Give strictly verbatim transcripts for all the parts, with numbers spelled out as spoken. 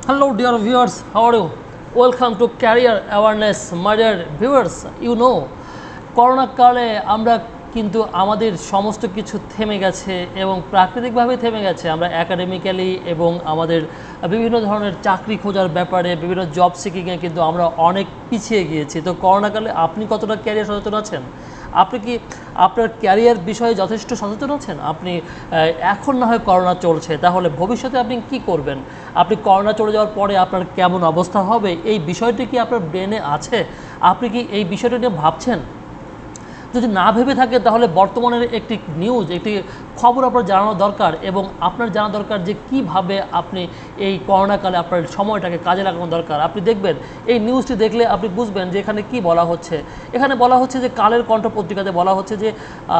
Hello dear viewers, how are you? Welcome to Career Awareness, my dear viewers. You know, corona কালে আমরা কিন্তু আমাদের সমস্ত কিছু থেমে গেছে এবং প্রাকৃতিকভাবে থেমে গেছে। আমরা একাডেমিক্যালি এবং আমাদের বিভিন্ন ধরনের চাকরি খোঁজার ব্যাপারে বিভিন্ন জব সিকিংয়ে কিন্তু আমরা অনেক পিছিয়ে গিয়েছি। তো করোনা কালে আপনি কতটা ক্যারিয়ার সচেতন আছেন? আপনি কি আপনার ক্যারিয়ার বিষয়ে যথেষ্ট সচেতন আছেন? আপনি এখন না হয় করোনা চলছে, তাহলে ভবিষ্যতে আপনি কি করবেন? আপনি করোনা চলে যাওয়ার পরে আপনার কেমন অবস্থা হবে, এই বিষয়টি কি আপনার ব্রেনে আছে? আপনি কি এই বিষয়টি নিয়ে ভাবছেন? যদি না ভেবে থাকে তাহলে বর্তমানের একটি নিউজ, একটি খবর আপনার জানানো দরকার এবং আপনার জানা দরকার যে কিভাবে আপনি এই করোনাকালে আপনার সময়টাকে কাজে লাগানো দরকার। আপনি দেখবেন এই নিউজটি দেখলে আপনি বুঝবেন যে এখানে কি বলা হচ্ছে। এখানে বলা হচ্ছে যে কালের কণ্ঠ পত্রিকাতে বলা হচ্ছে যে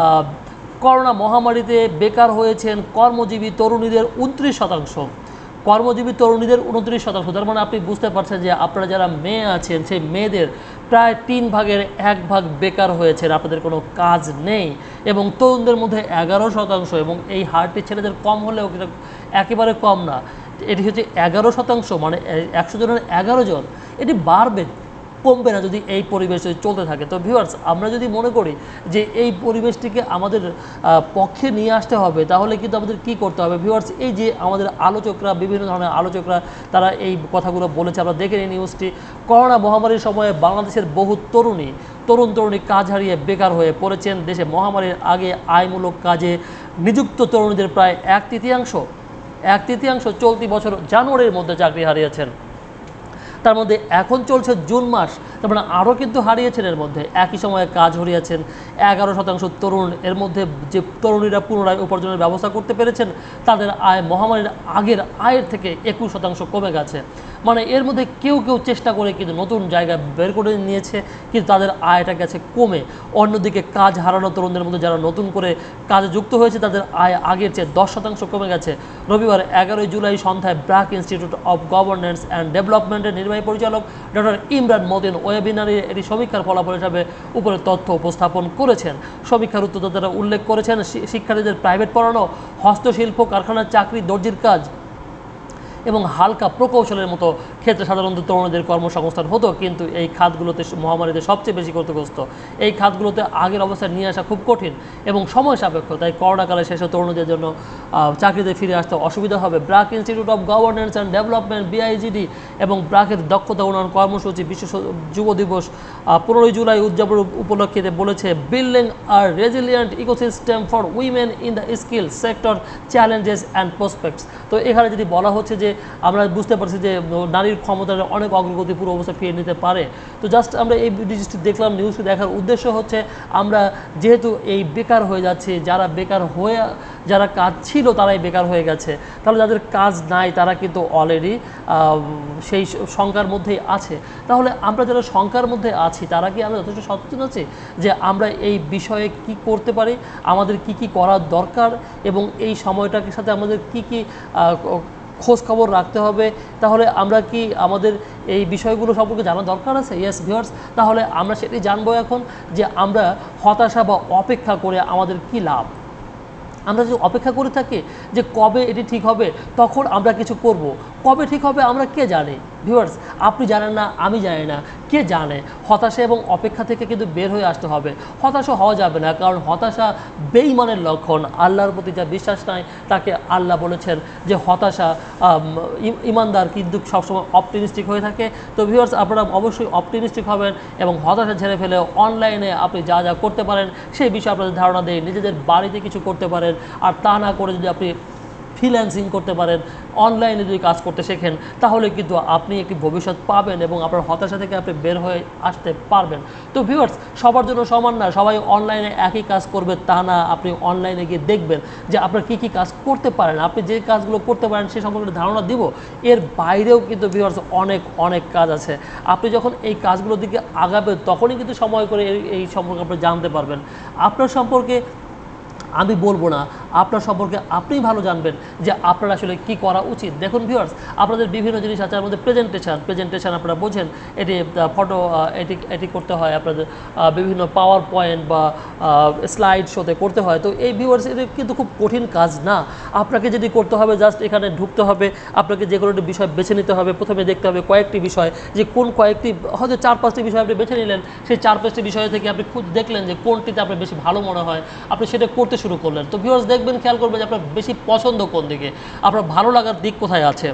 করোনা মহামারীতে বেকার হয়েছেন কর্মজীবী তরুণীদের উনত্রিশ শতাংশ, কর্মজীবী তরুণীদের উনত্রিশ শতাংশ। তার মানে আপনি বুঝতে পারছেন যে আপনারা যারা মেয়ে আছেন সেই মেয়েদের প্রায় তিন ভাগের এক ভাগ বেকার হয়েছেন, আপনাদের কোনো কাজ নেই। এবং তরুণদের মধ্যে এগারো শতাংশ, এবং এই হারটি ছেলেদের কম হলেও একেবারে কম না, এটি হচ্ছে এগারো শতাংশ, মানে একশো জনের এগারো জন। এটি বাড়বে, কমবে না যদি এই পরিবেশ চলতে থাকে। তো ভিউয়ার্স, আমরা যদি মনে করি যে এই পরিবেশটিকে আমাদের পক্ষে নিয়ে আসতে হবে, তাহলে কিন্তু আমাদের কি করতে হবে? ভিউয়ার্স, এই যে আমাদের আলোচকরা, বিভিন্ন ধরনের আলোচকরা, তারা এই কথাগুলো বলেছে। আমরা দেখে নিই নিউজটি। করোনা মহামারীর সময়ে বাংলাদেশের বহু তরুণী তরুণ তরুণী কাজ হারিয়ে বেকার হয়ে পড়েছেন। দেশে মহামারীর আগে আয়মূলক কাজে নিযুক্ত তরুণীদের প্রায় এক তৃতীয়াংশ এক তৃতীয়াংশ চলতি বছর জানুয়ারির মধ্যে চাকরি হারিয়েছেন। তার মধ্যে এখন চলছে জুন মাস, তার মানে আরও কিন্তু হারিয়েছেন। এর মধ্যে একই সময়ে কাজ হারিয়েছেন এগারো শতাংশ তরুণ। এর মধ্যে যে তরুণীরা পুনরায় উপার্জনের ব্যবস্থা করতে পেরেছেন, তাদের আয় মহামারীর আগের আয়ের থেকে একুশ শতাংশ কমে গেছে। মানে এর মধ্যে কেউ কেউ চেষ্টা করে কিন্তু নতুন জায়গা বের করে নিয়েছে, কিন্তু তাদের আয়টা গেছে কমে। অন্যদিকে কাজ হারানো তরুণদের মধ্যে যারা নতুন করে কাজে যুক্ত হয়েছে, তাদের আয় আগের চেয়ে দশ শতাংশ কমে গেছে। রবিবার এগারোই জুলাই সন্ধ্যায় BRAC institute of governance and ডেভেলপমেন্টের নির্বাহী পরিচালক ডক্টর ইমরান মতিন ওয়েবিনারে এটি সমীক্ষার ফলাফল হিসাবে উপরে তথ্য উপস্থাপন করেছেন। সমীক্ষার উত্তরদাতারা উল্লেখ করেছেন শিক্ষার্থীদের প্রাইভেট পড়ানো, হস্তশিল্প, কারখানার চাকরি, দর্জির কাজ এবং হালকা প্রকৌশলের মতো ক্ষেত্রে সাধারণত তরুণদের কর্মসংস্থান হতো, কিন্তু এই খাতগুলোতে মহামারীতে সবচেয়ে বেশি ক্ষতিগ্রস্ত। এই খাতগুলোতে আগের অবস্থায় নিয়ে আসা খুব কঠিন এবং সময় সাপেক্ষ, তাই করোনাকালে শেষে তরুণদের জন্য চাকরিতে ফিরে আসতে অসুবিধা হবে। BRAC institute of governance and development BIGD এবং ব্র্যাকের দক্ষতা উন্নয়ন কর্মসূচি বিশ্ব যুব দিবস পনেরোই জুলাই উদযাপন উপলক্ষে বলেছে, বিল্ডিং আর resilient ecosystem for women in the skill sector challenges and prospects. তো এখানে যদি বলা হচ্ছে যে আমরা বুঝতে পারছি যে নারীর ক্ষমতার অনেক অগ্রগতি পুরো অবস্থা ফিরে নিতে পারে। তো জাস্ট আমরা এই ভিডিওটি দেখলাম, নিউজটি দেখার উদ্দেশ্য হচ্ছে আমরা যেহেতু এই বেকার হয়ে যাচ্ছে, যারা বেকার হয়ে যারা কাজ ছিল তারাই বেকার হয়ে গেছে, তাহলে যাদের কাজ নাই তারা কিন্তু অলরেডি সেই সংখ্যার মধ্যেই আছে। তাহলে আমরা যারা সংখ্যার মধ্যে আছি তারা কি আমরা যথেষ্ট সচেতন আছি যে আমরা এই বিষয়ে কি করতে পারি, আমাদের কি কি করা দরকার এবং এই সময়টার সাথে আমাদের কি কি খোঁজ খবর রাখতে হবে? তাহলে আমরা কি আমাদের এই বিষয়গুলো সম্পর্কে জানা দরকার আছে? ইয়েস ভিউয়ার্স, তাহলে আমরা সেটি জানবো এখন যে আমরা হতাশা বা অপেক্ষা করে আমাদের কি লাভ। আমরা যদি অপেক্ষা করে থাকি যে কবে এটি ঠিক হবে, তখন আমরা কিছু করব। কবে ঠিক হবে আমরা কে জানি? ভিউয়ার্স, আপনি জানেন না, আমি জানি না, কে জানে? হতাশা এবং অপেক্ষা থেকে কিন্তু বের হয়ে আসতে হবে। হতাশা হওয়া যাবে না, কারণ হতাশা বেঈমানের লক্ষণ। আল্লাহর প্রতি যা বিশ্বাস নাই তাকে আল্লাহ বলেছেন যে হতাশা ইমানদার কিন্তু সবসময় অপটিমিস্টিক হয়ে থাকে। তো ভিউয়ার্স, আপনারা অবশ্যই অপটিমিস্টিক হবেন এবং হতাশা ঝেড়ে ফেলে অনলাইনে আপনি যা যা করতে পারেন সেই বিষয়ে আপনাদের ধারণা দেয়। নিজেদের বাড়িতে কিছু করতে পারেন, আর তা না করে যদি আপনি ফ্রিল্যান্সিং করতে পারেন, অনলাইনে যদি কাজ করতে শেখেন, তাহলে কিন্তু আপনি একটি ভবিষ্যৎ পাবেন এবং আপনার হতাশা থেকে আপনি বের হয়ে আসতে পারবেন। তো ভিউয়ার্স, সবার জন্য সমান না, সবাই অনলাইনে একই কাজ করবে তা না। আপনি অনলাইনে গিয়ে দেখবেন যে আপনার কী কী কাজ করতে পারেন, আপনি যে কাজগুলো করতে পারেন সে সম্পর্কে ধারণা দিব। এর বাইরেও কিন্তু ভিউয়ার্স অনেক অনেক কাজ আছে। আপনি যখন এই কাজগুলোর দিকে আগাবেন তখনই কিন্তু সময় করে এই সম্পর্কে আপনি জানতে পারবেন। আপনার সম্পর্কে আমি বলবো না, আপনার সম্পর্কে আপনিই ভালো জানবেন যে আপনার আসলে কি করা উচিত। দেখুন ভিউয়ার্স, আপনাদের বিভিন্ন জিনিস আছে, তার মধ্যে প্রেজেন্টেশন প্রেজেন্টেশন আপনারা বোঝেন, এটি ফটো এটি এটি করতে হয় আপনাদের বিভিন্ন পাওয়ার পয়েন্ট বা স্লাইড শোতে করতে হয়। তো এই ভিউয়ার্স এটা কিন্তু খুব কঠিন কাজ না, আপনাকে যদি করতে হবে জাস্ট এখানে ঢুকতে হবে, আপনাকে যে কোনো একটি বিষয় বেছে নিতে হবে। প্রথমে দেখতে হবে কয়েকটি বিষয়, যে কোন কয়েকটি হয়তো চার পাঁচটি বিষয় আপনি বেছে নিলেন, সেই চার পাঁচটি বিষয় থেকে আপনি খুব দেখলেন যে কোনটিতে আপনার বেশি ভালো মনে হয়, আপনি সেটা করতে শুরু করলেন। তো ভিউয়ার্স দেখবেন, খেয়াল করবেন যে আপনার বেশি পছন্দ কোন দিকে, আপনার ভালো লাগার দিক কোথায় আছে,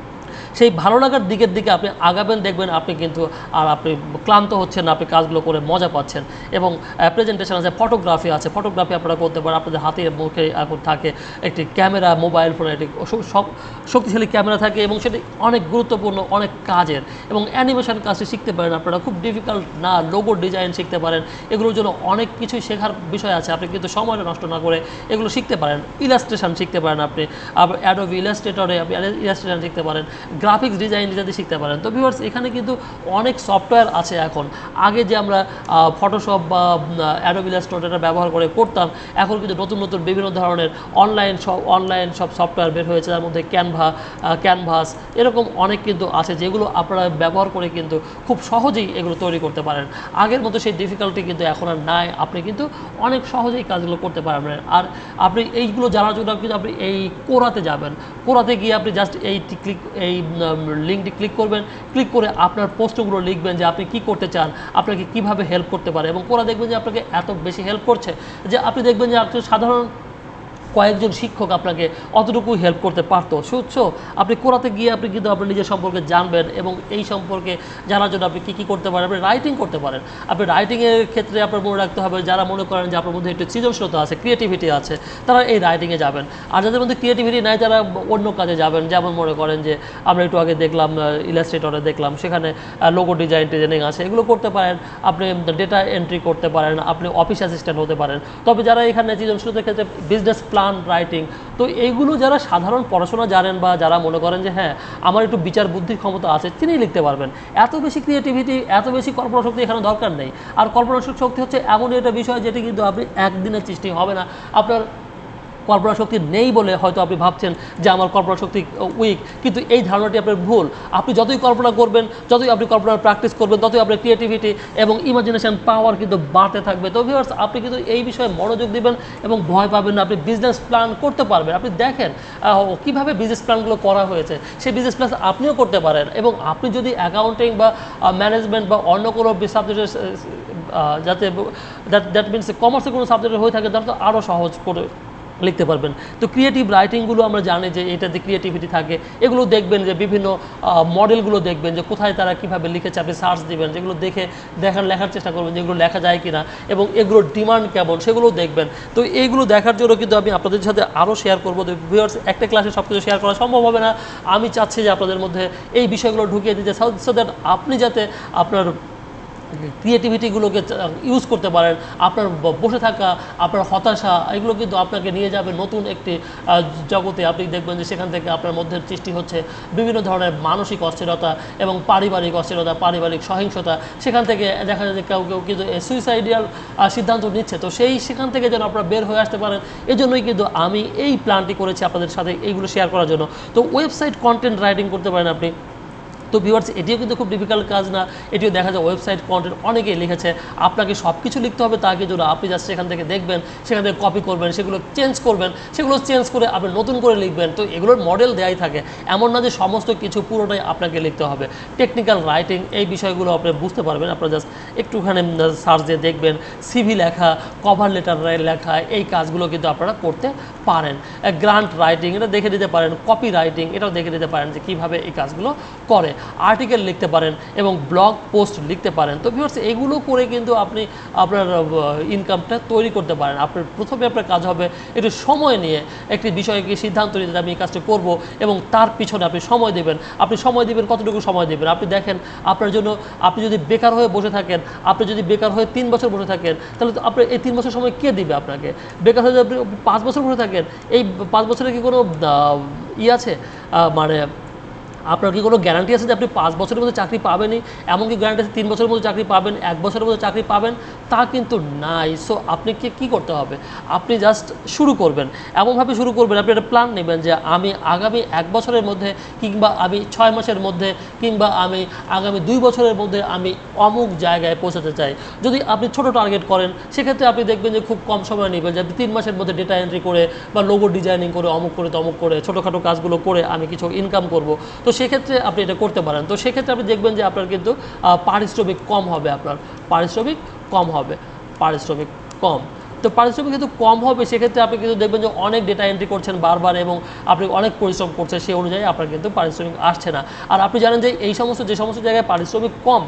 সেই ভালো লাগার দিকের দিকে আপনি আগাবেন। দেখবেন আপনি কিন্তু আর আপনি ক্লান্ত হচ্ছেন না, আপনি কাজগুলো করে মজা পাচ্ছেন। এবং প্রেজেন্টেশন আছে, ফটোগ্রাফি আছে, ফটোগ্রাফি আপনারা করতে পারেন। আপনাদের হাতে মুখে এখন থাকে একটি ক্যামেরা, মোবাইল ফোনে একটি সব শক্তিশালী ক্যামেরা থাকে এবং সেটি অনেক গুরুত্বপূর্ণ, অনেক কাজের। এবং অ্যানিমেশন কাজটি শিখতে পারেন আপনারা, খুব ডিফিকাল্ট না। লোগো ডিজাইন শিখতে পারেন, এগুলোর জন্য অনেক কিছুই শেখার বিষয় আছে, আপনি কিন্তু সময়টা নষ্ট না করে এগুলো শিখতে পারেন। ইলাস্ট্রেশন শিখতে পারেন আপনি, আবার অ্যাডোবি ইলাস্ট্রেটরে আপনি ইলাস্ট্রেশন শিখতে পারেন, গ্রাফিক্স ডিজাইন ইত্যাদি শিখতে পারেন। তো ভিউয়ার্স এখানে কিন্তু অনেক সফটওয়্যার আছে এখন। আগে যে আমরা ফটোশপ বা অ্যাডোবি ইলাস্ট্রেটর ব্যবহার করে করতাম, এখন কিন্তু নতুন নতুন বিভিন্ন ধরনের অনলাইন সব অনলাইন সব সফটওয়্যার বের হয়েছে, তার মধ্যে ক্যানভা, ক্যানভাস এরকম অনেক কিন্তু আছে, যেগুলো আপনারা ব্যবহার করে কিন্তু খুব সহজেই এগুলো তৈরি করতে পারেন। আগের মতো সেই ডিফিকাল্টি কিন্তু এখন আর নাই, আপনি কিন্তু অনেক সহজেই কাজগুলো করতে পারবেন। আর আপনি এইগুলো জানার জন্য কিন্তু আপনি এই কোরাতে যাবেন, কোরাতে গিয়ে আপনি জাস্ট এই ক্লিক এই লিঙ্কটি ক্লিক করবেন, ক্লিক করে আপনার প্রশ্নগুলো লিখবেন যে আপনি কি করতে চান, আপনাকে কিভাবে হেল্প করতে পারে। এবং কোরা দেখবেন যে আপনাকে এত বেশি হেল্প করছে যে আপনি দেখবেন যে আপনি সাধারণ কয়েকজন শিক্ষক আপনাকে অতটুকু হেল্প করতে পারতো। সো আপনি কোরাতে গিয়ে আপনি কিন্তু আপনার নিজের সম্পর্কে জানবেন এবং এই সম্পর্কে জানার জন্য আপনি কী কী করতে পারেন। আপনি রাইটিং করতে পারেন। আপনি রাইটিংয়ের ক্ষেত্রে আপনার মনে রাখতে হবে, যারা মনে করেন যে আপনার মধ্যে একটু সৃজনশীলতা আছে, ক্রিয়েটিভিটি আছে, তারা এই রাইটিংয়ে যাবেন। আর যাদের মধ্যে ক্রিয়েটিভিটি নাই, তারা অন্য কাজে যাবেন। যেমন মনে করেন যে আমরা একটু আগে দেখলাম ইলাস্ট্রেটরে দেখলাম, সেখানে লোগো ডিজাইন ডিজাইনিং আছে, এগুলো করতে পারেন। আপনি ডেটা এন্ট্রি করতে পারেন, আপনি অফিস অ্যাসিস্ট্যান্ট হতে পারেন। তবে যারা এখানে সৃজনশীলতার ক্ষেত্রে বিজনেস প্ল্যান রাইটিং, তো এইগুলো যারা সাধারণ পড়াশোনা জানেন বা যারা মনে করেন যে হ্যাঁ আমার একটু বিচার বুদ্ধির ক্ষমতা আছে, তিনিই লিখতে পারবেন। এত বেশি ক্রিয়েটিভিটি, এত বেশি কল্পনা শক্তি এখানে দরকার নেই। আর কল্পনা শক্তি হচ্ছে এমনই একটা বিষয় যেটি কিন্তু আপনি একদিনের সৃষ্টি হবে না। আপনার কল্পনা শক্তি নেই বলে হয়তো আপনি ভাবছেন যে আমার কল্পনা শক্তি উইক, কিন্তু এই ধারণাটি আপনার ভুল। আপনি যতই কল্পনা করবেন, যতই আপনি কল্পনার প্র্যাকটিস করবেন, ততই আপনার ক্রিয়েটিভিটি এবং ইমাজিনেশন পাওয়ার কিন্তু বাড়তে থাকবে। তো ভিউয়ার্স আপনি কিন্তু এই বিষয়ে মনোযোগ দিবেন এবং ভয় পাবেন না। আপনি বিজনেস প্ল্যান করতে পারবেন। আপনি দেখেন কীভাবে বিজনেস প্ল্যানগুলো করা হয়েছে, সেই বিজনেস প্ল্যান আপনিও করতে পারেন। এবং আপনি যদি অ্যাকাউন্টিং বা ম্যানেজমেন্ট বা অন্য কোনো সাবজেক্টের যাতে দ্যাট দ্যাট মিনস কমার্সের কোনো সাবজেক্টের হয়ে থাকে, তাহলে তো আরও সহজ করে লিখতে পারবেন। তো ক্রিয়েটিভ রাইটিংগুলো আমরা জানি যে এটাতে ক্রিয়েটিভিটি থাকে। এগুলো দেখবেন যে বিভিন্ন মডেলগুলো দেখবেন যে কোথায় তারা কীভাবে লিখেছে, আপনি সার্চ দিবেন, যেগুলো দেখে দেখার লেখার চেষ্টা করবেন যেগুলো লেখা যায় কিনা, এবং এগুলোর ডিমান্ড কেমন সেগুলো দেখবেন। তো এইগুলো দেখার জন্য কিন্তু আমি আপনাদের সাথে আরও শেয়ার করবো। তো ভিউয়ার্স একটা ক্লাসে সব কিছু শেয়ার করা সম্ভব হবে না। আমি চাচ্ছি যে আপনাদের মধ্যে এই বিষয়গুলো ঢুকিয়ে দিতে, সো দ্যাট আপনি যাতে আপনার ক্রিয়েটিভিটিগুলোকে ইউজ করতে পারেন। আপনার বসে থাকা, আপনার হতাশা, এগুলো কিন্তু আপনাকে নিয়ে যাবে নতুন একটি জগতে। আপনি দেখবেন যে সেখান থেকে আপনার মধ্যে সৃষ্টি হচ্ছে বিভিন্ন ধরনের মানসিক অস্থিরতা এবং পারিবারিক অস্থিরতা, পারিবারিক সহিংসতা। সেখান থেকে দেখা যায় যে কেউ কেউ কিন্তু সুইসাইডিয়াল সিদ্ধান্ত নিচ্ছে। তো সেই সেখান থেকে যেন আপনারা বের হয়ে আসতে পারেন, এজন্যই কিন্তু আমি এই প্ল্যানটি করেছি আপনাদের সাথে এইগুলো শেয়ার করার জন্য। তো ওয়েবসাইট কন্টেন্ট রাইটিং করতে পারেন আপনি। তো ভিউয়ার্স এটিও কিন্তু খুব ডিফিকাল্ট কাজ না, এটিও দেখা যায় ওয়েবসাইট কন্টেন্ট অনেকেই লিখেছে। আপনাকে সব কিছু লিখতে হবে তা কিছু না, আপনি জাস্ট সেখান থেকে দেখবেন, সেখান থেকে কপি করবেন, সেগুলো চেঞ্জ করবেন, সেগুলো চেঞ্জ করে আপনি নতুন করে লিখবেন। তো এগুলোর মডেল দেওয়াই থাকে, এমন না যে সমস্ত কিছু পুরোটাই আপনাকে লিখতে হবে। টেকনিক্যাল রাইটিং এই বিষয়গুলো আপনি বুঝতে পারবেন, আপনারা জাস্ট একটুখানি সার্চ দিয়ে দেখবেন। সিভি লেখা, কভার লেটার লেখা, এই কাজগুলো কিন্তু আপনারা করতে পারেন। গ্রান্ট রাইটিং এটা দেখে দিতে পারেন, কপি রাইটিং এটাও দেখে দিতে পারেন যে কীভাবে এই কাজগুলো করে। আর্টিকেল লিখতে পারেন এবং ব্লগ পোস্ট লিখতে পারেন। তো ভিউয়ার্স এগুলো করে কিন্তু আপনি আপনার ইনকামটা তৈরি করতে পারেন। আপনার প্রথমে আপনার কাজ হবে একটু সময় নিয়ে একটি বিষয়কে সিদ্ধান্ত নিতে, আমি এই কাজটা করব এবং তার পিছনে আপনি সময় দেবেন। আপনি সময় দেবেন, কতটুকু সময় দেবেন। আপনি দেখেন আপনার জন্য, আপনি যদি বেকার হয়ে বসে থাকেন, আপনি যদি বেকার হয়ে তিন বছর বসে থাকেন, তাহলে তো আপনার এই তিন বছর সময় কে দিবে আপনাকে? বেকার হয়ে যদি আপনি পাঁচ বছর বসে থাকেন, এই পাঁচ বছরে কি কোনো ই আছে, মানে আপনার কি কোনো গ্যারান্টি আছে যে আপনি পাঁচ বছরের মধ্যে চাকরি পাবেনই? এমনকি গ্যারান্টি আছে তিন বছরের মধ্যে চাকরি পাবেন, এক বছরের মধ্যে চাকরি পাবেন? তা কিন্তু নাই। সো আপনাকে কী করতে হবে, আপনি জাস্ট শুরু করবেন, এমনভাবে শুরু করবেন, আপনি একটা প্ল্যান নেবেন যে আমি আগামী এক বছরের মধ্যে কিংবা আমি ছয় মাসের মধ্যে কিংবা আমি আগামী দুই বছরের মধ্যে আমি অমুক জায়গায় পৌঁছাতে চাই। যদি আপনি ছোটো টার্গেট করেন সেক্ষেত্রে আপনি দেখবেন যে খুব কম সময় নেবেন, যে আপনি তিন মাসের মধ্যে ডেটা এন্ট্রি করে বা লোগো ডিজাইনিং করে অমুক করে তমুক করে ছোটোখাটো কাজগুলো করে আমি কিছু ইনকাম করব। তো সেক্ষেত্রে আপনি এটা করতে পারেন। তো সেক্ষেত্রে আপনি দেখবেন যে আপনার কিন্তু পারিশ্রমিক কম হবে, আপনার পারিশ্রমিক কম হবে, পারিশ্রমিক কম। তো পারিশ্রমিক কিন্তু কম হবে, সেক্ষেত্রে আপনি কিন্তু দেখবেন যে অনেক ডেটা এন্ট্রি করছেন বারবার এবং আপনি অনেক পরিশ্রম করছেন, সেই অনুযায়ী আপনার কিন্তু পারিশ্রমিক আসছে না। আর আপনি জানেন যে এই সমস্ত যে সমস্ত জায়গায় পারিশ্রমিক কম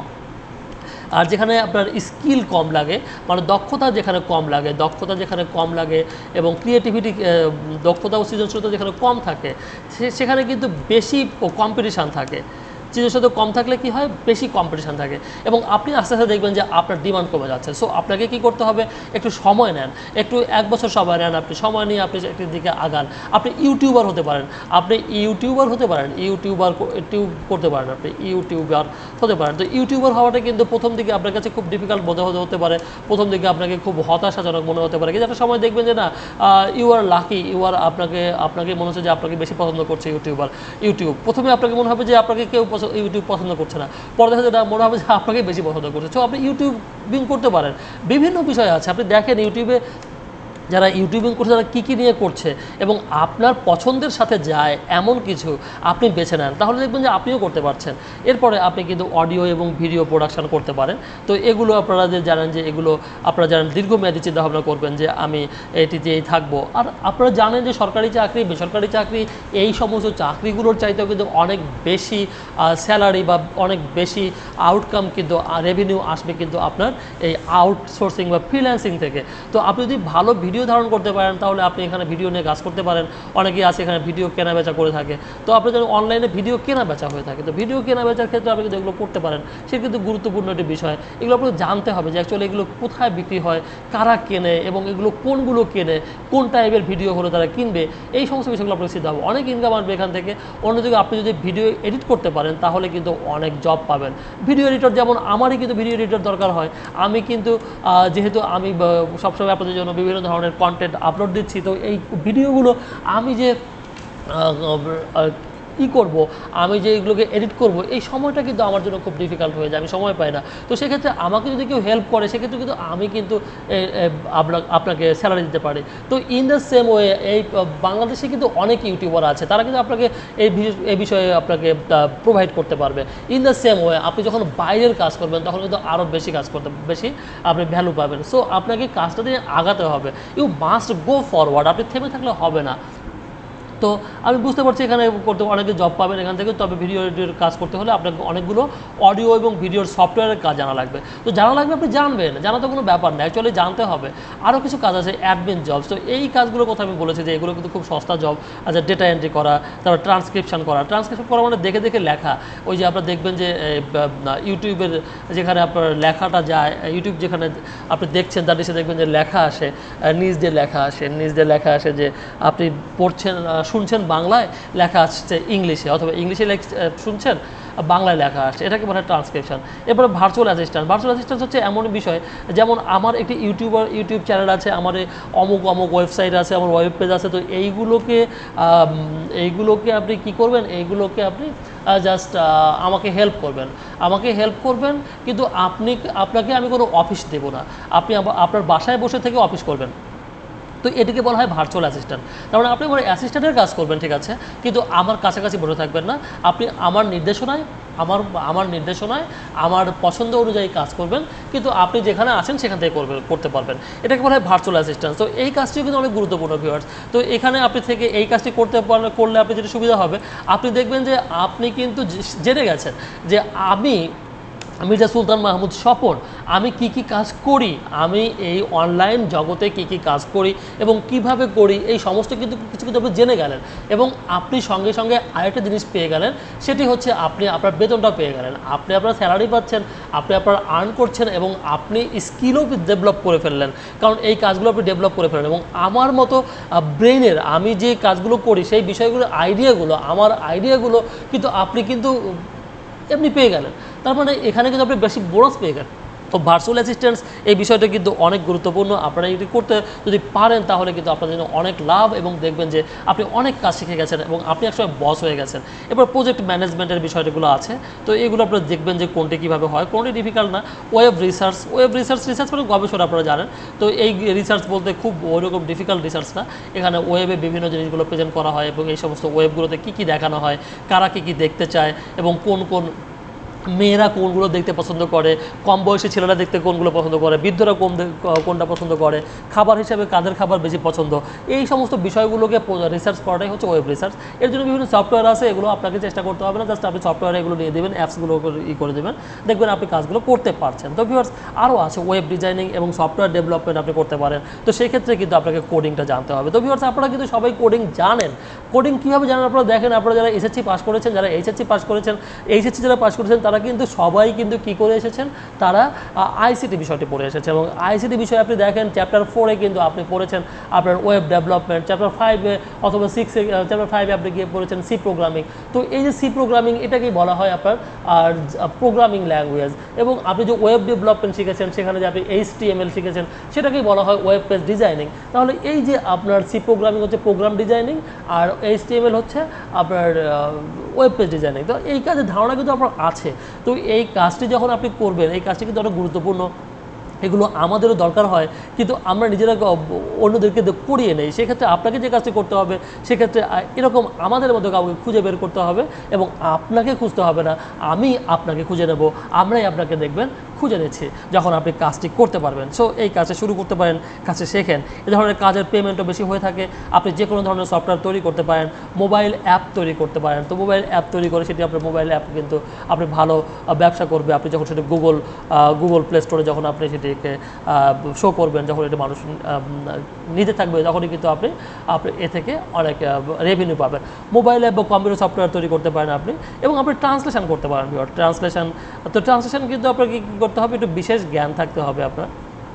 আর যেখানে আপনার স্কিল কম লাগে, মানে দক্ষতা যেখানে কম লাগে, দক্ষতা যেখানে কম লাগে এবং ক্রিয়েটিভিটি দক্ষতা ও সৃজনশীলতা যেখানে কম থাকে সেখানে কিন্তু বেশি কম্পিটিশান থাকে। সৃজনশীলতা কম থাকলে কি হয়, বেশি কম্পিটিশান থাকে এবং আপনি আস্তে আস্তে দেখবেন যে আপনার ডিমান্ড কমে যাচ্ছে। সো আপনাকে কি করতে হবে, একটু সময় নেন, একটু এক বছর সময় নেন, আপনি সময় নিয়ে আপনি একটির দিকে আগান। আপনি ইউটিউবার হতে পারেন, আপনি ইউটিউবার হতে পারেন, ইউটিউবার টিউব করতে পারেন, আপনি ইউটিউবার হতে পারেন। তো ইউটিউবার হওয়াটা কিন্তু প্রথম দিকে আপনার কাছে খুব ডিফিকাল্ট মনে হতে হতে পারে, প্রথম দিকে আপনাকে খুব হতাশাজনক মনে হতে পারে, কিন্তু একটা সময় দেখবেন যে না, you are lucky, you are আপনাকে আপনাকে মনে হচ্ছে যে আপনাকে বেশি পছন্দ করছে ইউটিউবার ইউটিউব প্রথমে আপনাকে মনে হবে যে আপনাকে কেউ ইউটিউব পছন্দ করছে না, পরে দেখা যায় মনে হবে যে আপনাকে বেশি পছন্দ করছে। সো আপনি ইউটিউবিং করতে পারেন, বিভিন্ন বিষয় আছে, আপনি দেখেন ইউটিউবে যারা ইউটিউবিং করছে তারা কী কী নিয়ে করছে এবং আপনার পছন্দের সাথে যায় এমন কিছু আপনি বেছে নেন, তাহলে দেখবেন যে আপনিও করতে পারছেন। এরপরে আপনি কিন্তু অডিও এবং ভিডিও প্রোডাকশান করতে পারেন। তো এগুলো আপনারা যে জানেন যে এগুলো আপনারা জানেন দীর্ঘমেয়াদী চিন্তাভাবনা করবেন যে আমি এটিতেই থাকবো। আর আপনারা জানেন যে সরকারি চাকরি বেসরকারি চাকরি এই সমস্ত চাকরিগুলোর চাইতেও কিন্তু অনেক বেশি স্যালারি বা অনেক বেশি আউটকাম কিন্তু রেভিনিউ আসবে কিন্তু আপনার এই আউটসোর্সিং বা ফ্রিল্যান্সিং থেকে। তো আপনি যদি ভালো ভিডিও ধারণ করতে পারেন তাহলে আপনি এখানে ভিডিও নিয়ে কাজ করতে পারেন। অনেকেই আছে এখানে ভিডিও কেনা বেচা করে থাকে, তো আপনি যেন অনলাইনে ভিডিও কেনা বেচা হয়ে থাকে, তো ভিডিও কেনা বেচার ক্ষেত্রে আপনি কিন্তু এগুলো করতে পারেন। সে কিন্তু গুরুত্বপূর্ণ একটি বিষয়, এগুলো আপনাকে জানতে হবে যে অ্যাকচুয়ালি এগুলো কোথায় বিক্রি হয়, কারা কেনে এবং এগুলো কোনগুলো কেনে, কোন টাইপের ভিডিও হলে তারা কিনবে, এই সমস্ত বিষয়গুলো আপনাকে শিখতে হবে। অনেক ইনকাম আসবে এখান থেকে। অন্যদিকে আপনি যদি ভিডিও এডিট করতে পারেন তাহলে কিন্তু অনেক জব পাবেন। ভিডিও এডিটর যেমন আমারই কিন্তু ভিডিও এডিটর দরকার হয়, আমি কিন্তু যেহেতু আমি সবসময় আপনাদের জন্য বিভিন্ন ধরনের কন্টেন্ট আপলোড দিচ্ছি, তো এই ভিডিওগুলো আমি যে ই করব, আমি যে এগুলোকে এডিট করব, এই সময়টা কিন্তু আমার জন্য খুব ডিফিকাল্ট হয়ে যায়, আমি সময় পাই না। তো সেক্ষেত্রে আমাকে যদি কেউ হেল্প করে সেক্ষেত্রে কিন্তু আমি কিন্তু আপনাকে স্যালারি দিতে পারি। তো ইন দ্য সেম ওয়ে এই বাংলাদেশে কিন্তু অনেক ইউটিউবার আছে, তারা কিন্তু আপনাকে এই এই বিষয়ে আপনাকে প্রোভাইড করতে পারবে। ইন দ্য সেম ওয়ে আপনি যখন বাইরের কাজ করবেন তখন কিন্তু আরও বেশি কাজ করতে বেশি আপনি ভ্যালু পাবেন। সো আপনাকে কাজটা দিয়ে আগাতে হবে, ইউ মাস্ট গো ফরওয়ার্ড, আপনি থেমে থাকলে হবে না। তো আমি বুঝতে পারছি এখানে করতে অনেকে জব পাবেন এখান থেকে, তবে ভিডিও এডিটের কাজ করতে হলে আপনাকে অনেকগুলো অডিও এবং ভিডিওর সফটওয়্যারের কাজ জানা লাগবে। তো জানা লাগবে, আপনি জানবেন, জানা তো কোনো ব্যাপার না, অ্যাকচুয়ালি জানতে হবে। আরও কিছু কাজ আছে, অ্যাডমিন জবস, তো এই কাজগুলোর কথা আমি বলেছি যে এগুলো কিন্তু খুব সস্তা জব। আচ্ছা, ডেটা এন্ট্রি করা, তারপর ট্রান্সক্রিপশন করা, ট্রান্সক্রিপশন করা মানে দেখে দেখে লেখা, ওই যে আপনারা দেখবেন যে ইউটিউবের যেখানে আপনার লেখাটা যায়, ইউটিউব যেখানে আপনি দেখছেন তার নিচে দেখবেন যে লেখা আসে, নিজ দিয়ে লেখা আসে, নিজ দিয়ে লেখা আসে যে আপনি পড়ছেন শুনছেন বাংলায়, লেখা আসছে ইংলিশে, অথবা ইংলিশে শুনছেন বাংলায় লেখা আসছে, এটাকে বলা হয় ট্রান্সক্রিপশন। এরপরে ভার্চুয়াল অ্যাসিস্ট্যান্ট, ভার্চুয়াল অ্যাসিস্ট্যান্ট হচ্ছে এমন বিষয় যেমন আমার একটি ইউটিউবার ইউটিউব চ্যানেল আছে, আমার অমুক অমুক ওয়েবসাইট আছে, আমার ওয়েব পেজ আছে, তো এইগুলোকে এইগুলোকে আপনি কি করবেন, এইগুলোকে আপনি জাস্ট আমাকে হেল্প করবেন, আমাকে হেল্প করবেন কিন্তু আপনি আপনাকে আমি কোনো অফিস দেবো না, আপনি আপনার বাসায় বসে থেকে অফিস করবেন। তো এটিকে বলা হয় ভার্চুয়াল অ্যাসিস্ট্যান্ট। তার মানে আপনি আমার অ্যাসিস্ট্যান্টের কাজ করবেন, ঠিক আছে, কিন্তু আমার কাছাকাছি বসে থাকবেন না, আপনি আমার নির্দেশনায় আমার আমার নির্দেশনায় আমার পছন্দ অনুযায়ী কাজ করবেন, কিন্তু আপনি যেখানে আছেন সেখান থেকে করবেন করতে পারবেন। এটাকে বলা হয় ভার্চুয়াল অ্যাসিস্ট্যান্ট। তো এই কাজটিও কিন্তু অনেক গুরুত্বপূর্ণ ভিউয়ার্স। তো এখানে আপনি থেকে এই কাজটি করতে পারলে করলে আপনি যেটা সুবিধা হবে, আপনি দেখবেন যে আপনি কিন্তু জেনে গেছেন যে আমি মির্জা সুলতান মাহমুদ স্বপন আমি কি কি কাজ করি, আমি এই অনলাইন জগতে কি কি কাজ করি এবং কিভাবে করি, এই সমস্ত কিন্তু কিছু কিন্তু আপনি জেনে গেলেন এবং আপনি সঙ্গে সঙ্গে আরেকটা জিনিস পেয়ে গেলেন, সেটি হচ্ছে আপনি আপনার বেতনটা পেয়ে গেলেন, আপনি আপনার স্যালারি পাচ্ছেন, আপনি আপনার আর্ন করছেন এবং আপনি স্কিলও ডেভেলপ করে ফেললেন, কারণ এই কাজগুলো আপনি ডেভেলপ করে ফেললেন। এবং আমার মতো ব্রেনের আমি যে কাজগুলো করি সেই বিষয়গুলো আইডিয়াগুলো আমার আইডিয়াগুলো কিন্তু আপনি কিন্তু এমনি পেয়ে গেলেন। তার মানে এখানে কিন্তু আপনি বেশি বোনাস পেয়ে গেলেন, ভার্চুয়াল অ্যাসিস্ট্যান্স এই বিষয়টা কিন্তু অনেক গুরুত্বপূর্ণ। আপনারা এটি করতে যদি পারেন তাহলে কিন্তু আপনাদের জন্য অনেক লাভ, এবং দেখবেন যে আপনি অনেক কাজ শিখে গেছেন এবং আপনি একসময় বস হয়ে গেছেন। এবার প্রজেক্ট ম্যানেজমেন্টের বিষয়গুলো আছে, তো এগুলো আপনারা দেখবেন যে কোনটি কীভাবে হয়, কোনটি ডিফিকাল্ট না। Web research, web research research মানে গবেষণা, আপনারা জানেন। তো এই রিসার্চ বলতে খুব ওইরকম ডিফিকাল্ট রিসার্চ না। এখানে ওয়েবে বিভিন্ন জিনিসগুলো প্রেজেন্ট করা হয় এবং এই সমস্ত ওয়েবগুলোতে কী কী দেখানো হয়, কারা কী কী দেখতে চায় এবং কোন কোন মেয়েরা কোনগুলো দেখতে পছন্দ করে, কম বয়সী ছেলেরা দেখতে কোনগুলো পছন্দ করে, বৃদ্ধরা কোন কোনটা পছন্দ করে, খাবার হিসাবে কাদের খাবার বেশি পছন্দ, এই সমস্ত বিষয়গুলোকে রিসার্চ করাটাই হচ্ছে ওয়েব রিসার্চ। এর জন্য বিভিন্ন সফটওয়্যার আছে, এগুলো আপনাকে চেষ্টা করতে হবে না, জাস্ট আপনি সফটওয়্যারে এগুলো নিয়ে দেবেন, অ্যাপসগুলো ই করে দেবেন, দেখবেন আপনি কাজগুলো করতে পারছেন। তো ভিউয়ার্স আরও আছে ওয়েব ডিজাইনিং এবং সফটওয়্যার ডেভেলপমেন্ট আপনি করতে পারেন। তো সেই ক্ষেত্রে কিন্তু আপনাকে কোডিংটা জানতে হবে। তো ভিউয়ার্স আপনারা কিন্তু সবাই কোডিং জানেন। কোডিং কীভাবে জানেন আপনারা দেখেন, আপনারা যারা এসএসসি পাস করেছেন, যারা এইচএসসি পাস করেছেন, এইচএসসি যারা পাস করেছেন তারা কিন্তু সবাই কিন্তু কী করে এসেছেন, তারা আইসিটি বিষয়টি পড়ে এসেছে। এবং আইসিটি বিষয়ে আপনি দেখেন চ্যাপ্টার ফোরে কিন্তু আপনি পড়েছেন আপনার ওয়েব ডেভেলপমেন্ট, চ্যাপ্টার ফাইভে অথবা সিক্সে চ্যাপ্টার ফাইভে আপনি গিয়ে পড়েছেন সি প্রোগ্রামিং। তো এই যে সি প্রোগ্রামিং এটাকেই বলা হয় আপনার আর প্রোগ্রামিং ল্যাঙ্গুয়েজ। এবং আপনি যে ওয়েব ডেভেলপমেন্ট শিখেছেন, সেখানে যে আপনি এইচটিএমএল শিখেছেন, সেটাকেই বলা হয় ওয়েব পেজ ডিজাইনিং। তাহলে এই যে আপনার সি প্রোগ্রামিং হচ্ছে প্রোগ্রাম ডিজাইনিং, আর এইচটিএমএল হচ্ছে আপনার ওয়েব পেজ ডিজাইনিং। তো এই কাজের ধারণা কিন্তু আপনার আছে। তো এই কাজটি যখন আপনি করবেন, এই কাজটি কিন্তু অনেক গুরুত্বপূর্ণ, এগুলো আমাদেরও দরকার হয়, কিন্তু আমরা নিজেরা অন্যদেরকে করিয়ে নেই। সেক্ষেত্রে আপনাকে যে কাজটি করতে হবে, সেক্ষেত্রে এরকম আমাদের মধ্যে কাউকে খুঁজে বের করতে হবে এবং আপনাকে খুঁজতে হবে না, আমি আপনাকে খুঁজে নেব, আমরাই আপনাকে দেখবেন খুঁজে নিচ্ছি যখন আপনি কাজটি করতে পারবেন। সো এই কাজটা শুরু করতে পারেন, কাজটি শেখেন। এ ধরনের কাজের পেমেন্টও বেশি হয়ে থাকে। আপনি যে কোনো ধরনের সফটওয়্যার তৈরি করতে পারেন, মোবাইল অ্যাপ তৈরি করতে পারেন। তো মোবাইল অ্যাপ তৈরি করে সেটি আপনার মোবাইল অ্যাপ কিন্তু আপনি ভালো ব্যবসা করবে। আপনি যখন সেটি গুগল গুগল প্লে স্টোরে যখন আপনি সেটিকে শো করবেন, যখন এটি মানুষ নিতে থাকবে, তখনই কিন্তু আপনি আপনি এ থেকে অনেক রেভিনিউ পাবেন। মোবাইল অ্যাপ বা কম্পিউটার সফটওয়্যার তৈরি করতে পারেন আপনি, এবং আপনি ট্রান্সলেশন করতে পারেন। ট্রান্সলেশন তো ট্রান্সলেশন কিন্তু আপনাকে কী করতে হবে, একটু বিশেষ জ্ঞান থাকতে হবে আপনার।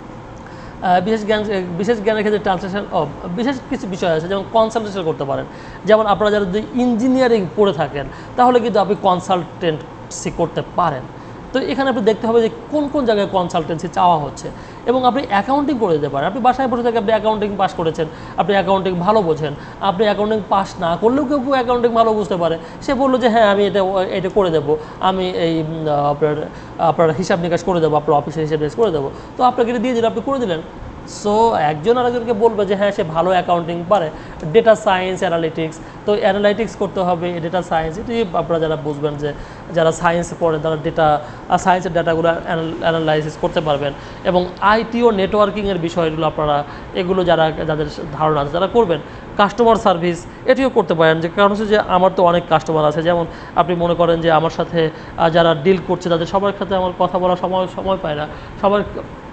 বিশেষ জ্ঞান বিশেষ জ্ঞানের ক্ষেত্রে ট্রান্সলেশন ও বিশেষ কিছু বিষয় আছে, যেমন কনসালটেন্সি করতে পারেন। যেমন আপনারা যারা যদি ইঞ্জিনিয়ারিং পড়ে থাকেন, তাহলে কিন্তু আপনি কনসালটেন্সি করতে পারেন। তো এখানে আপনি দেখতে হবে যে কোন কোন জায়গায় কনসালটেন্সি চাওয়া হচ্ছে, এবং আপনি অ্যাকাউন্টিং করে দিতে পারেন। আপনি বাসায় বসে থেকে আপনি অ্যাকাউন্টিং পাস করেছেন, আপনি অ্যাকাউন্টিং ভালো বোঝেন, আপনি অ্যাকাউন্টিং পাস না করলেও কেউ অ্যাকাউন্টিং ভালো বুঝতে পারে। সে বললো যে হ্যাঁ আমি এটা এটা করে দেবো, আমি এই আপনার আপনার হিসাব নিকাশ করে দেবো, আপনার অফিসের হিসাব নিকাশ করে দেবো। তো আপনাকে এটা দিয়ে দিলে, আপনি করে দিলেন। সো একজন আরেকজনকে বলবে যে হ্যাঁ সে ভালো অ্যাকাউন্টিং পারে। ডেটা সায়েন্স, অ্যানালিটিক্স, তো অ্যানালাইটিক্স করতে হবে, ডেটা সায়েন্স, এটি আপনারা যারা বুঝবেন যে যারা সায়েন্স পড়েন তারা ডেটা সায়েন্সের ডাটাগুলো অ্যানালাইসিস করতে পারবেন। এবং আইটি ও নেটওয়ার্কিংয়ের বিষয়গুলো আপনারা এগুলো যারা যাদের ধারণা আছে তারা করবেন। কাস্টমার সার্ভিস এটিও করতে পারেন, যে কারণ হচ্ছে যে আমার তো অনেক কাস্টমার আছে। যেমন আপনি মনে করেন যে আমার সাথে যারা ডিল করছে তাদের সবার সাথে আমার কথা বলার সময় সময় পায় না, সবার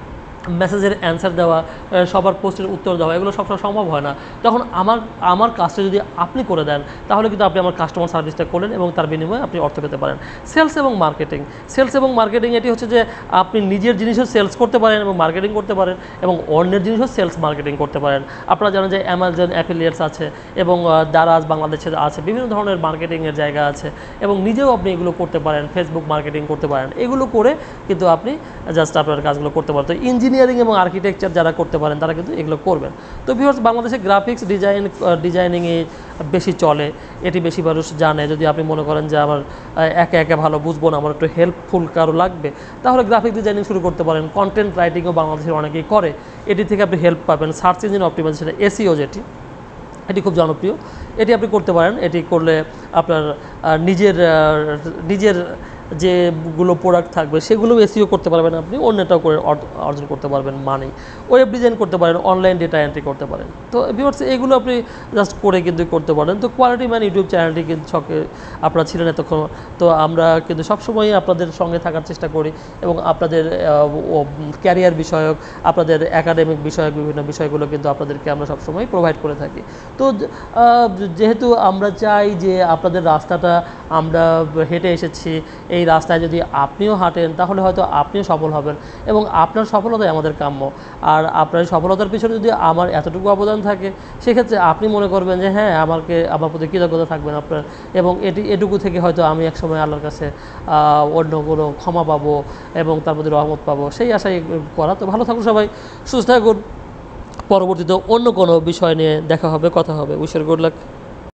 মেসেজের অ্যান্সার দেওয়া, সবার পোস্টের উত্তর দেওয়া, এগুলো সবসময় সম্ভব হয় না। তখন আমার আমার কাজটা যদি আপনি করে দেন, তাহলে কিন্তু আপনি আমার কাস্টমার সার্ভিসটা করলেন এবং তার বিনিময়ে আপনি অর্থ পেতে পারেন। সেলস এবং মার্কেটিং, সেলস এবং মার্কেটিং এটি হচ্ছে যে আপনি নিজের জিনিসও সেলস করতে পারেন এবং মার্কেটিং করতে পারেন, এবং অন্যের জিনিসও সেলস মার্কেটিং করতে পারেন। আপনারা জানেন যে অ্যামাজন অ্যাফিলিয়েটস আছে এবং দারাজ বাংলাদেশে আছে, বিভিন্ন ধরনের মার্কেটিংয়ের জায়গা আছে, এবং নিজেও আপনি এগুলো করতে পারেন, ফেসবুক মার্কেটিং করতে পারেন। এগুলো করে কিন্তু আপনি জাস্ট আপনার কাজগুলো করতে পারেন। তো ইঞ্জিনিয়ারিং এবং আর্কিটেকচার যারা করতে পারেন তারা কিন্তু এগুলো করবেন। তো ভিউয়ার্স বাংলাদেশে গ্রাফিক্স ডিজাইন ডিজাইনিংয়ে বেশি চলে, এটি বেশি মানুষ জানে। যদি আপনি মনে করেন যে আমার একে একে ভালো বুঝবো না, আমার একটু হেল্পফুল কারো লাগবে, তাহলে গ্রাফিক ডিজাইনিং শুরু করতে পারেন। কন্টেন্ট রাইটিংও বাংলাদেশের অনেকেই করে, এটি থেকে আপনি হেল্প পাবেন। সার্চ ইঞ্জিন অপটিমাইজেশন, এসইও, যেটি এটি খুব জনপ্রিয়, এটি আপনি করতে পারেন। এটি করলে আপনার নিজের নিজের যেগুলো প্রোডাক্ট থাকবে সেগুলো এসইও করতে পারবেন, আপনি অন্যটাও করে অর্জন করতে পারবেন মানি। ওয়েব ডিজাইন করতে পারেন, অনলাইন ডেটা এন্ট্রি করতে পারেন। তো ভিউয়ার্স এগুলো আপনি জাস্ট করে কিন্তু করতে পারেন। তো কোয়ালিটি ম্যান ইউটিউব চ্যানেলটি কিন্তু ছকে আপনারা ছিলেন এতক্ষণ, তো আমরা কিন্তু সবসময়ই আপনাদের সঙ্গে থাকার চেষ্টা করি এবং আপনাদের ক্যারিয়ার বিষয়ক, আপনাদের একাডেমিক বিষয়ক বিভিন্ন বিষয়গুলো কিন্তু আপনাদেরকে আমরা সবসময় প্রোভাইড করে থাকি। তো যেহেতু আমরা চাই যে আপনাদের রাস্তাটা আমরা হেঁটে এসেছি, এই রাস্তায় যদি আপনিও হাঁটেন তাহলে হয়তো আপনিও সফল হবেন এবং আপনার সফলতাই আমাদের কাম্য। আর আপনার সফলতার পিছনে যদি আমার এতটুকু অবদান থাকে, সেক্ষেত্রে আপনি মনে করবেন যে হ্যাঁ, আমাকে আমার প্রতি কৃতজ্ঞতা থাকবেন আপনার, এবং এটি এটুকু থেকে হয়তো আমি একসময় আল্লাহর কাছে অন্য কোনো ক্ষমা পাবো এবং তার প্রতি রহমত পাবো, সেই আশাই করা। তো ভালো থাকুন সবাই, সুস্থ থাকুন। পরবর্তীতে অন্য কোনো বিষয় নিয়ে দেখা হবে, কথা হবে। Wish you good lakh.